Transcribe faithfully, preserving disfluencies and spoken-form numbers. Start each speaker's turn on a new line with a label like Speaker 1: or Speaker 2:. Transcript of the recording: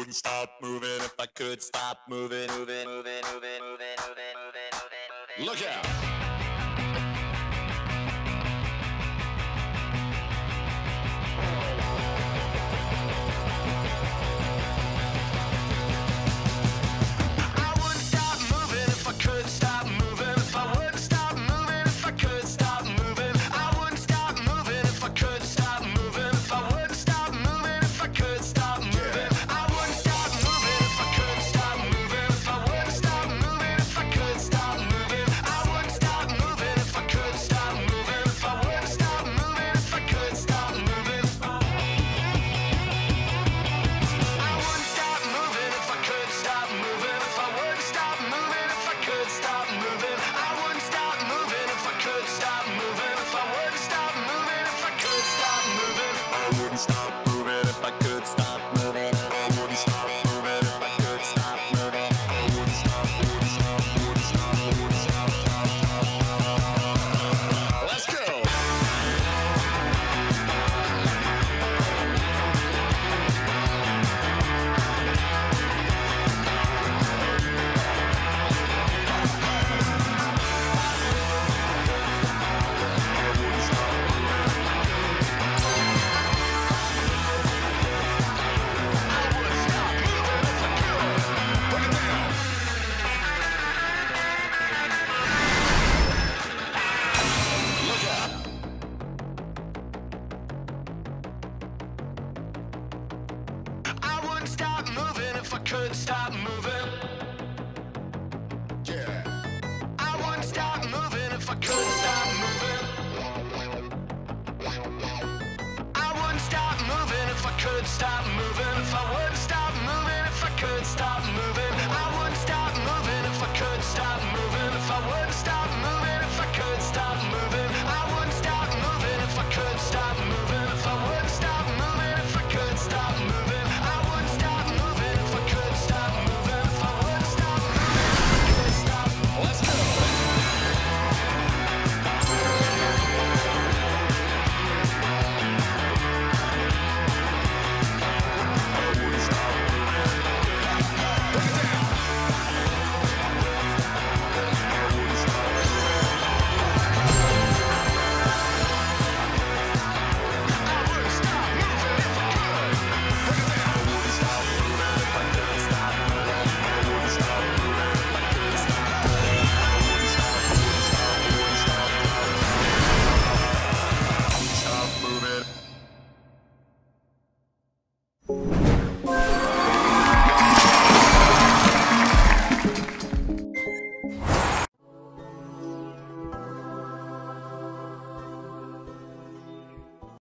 Speaker 1: wouldn't stop moving if I could stop moving, moving, moving, moving, moving, moving, moving, moving. Look out! Stop moving if I could stop moving. I wouldn't stop moving if I could stop moving. I wouldn't stop, wouldn't stop, wouldn't stop, wouldn't stop, stop, stop. Let's go! Stop moving if I could stop moving. Yeah. I wouldn't stop moving if I could stop moving. I wouldn't stop moving if I could stop moving.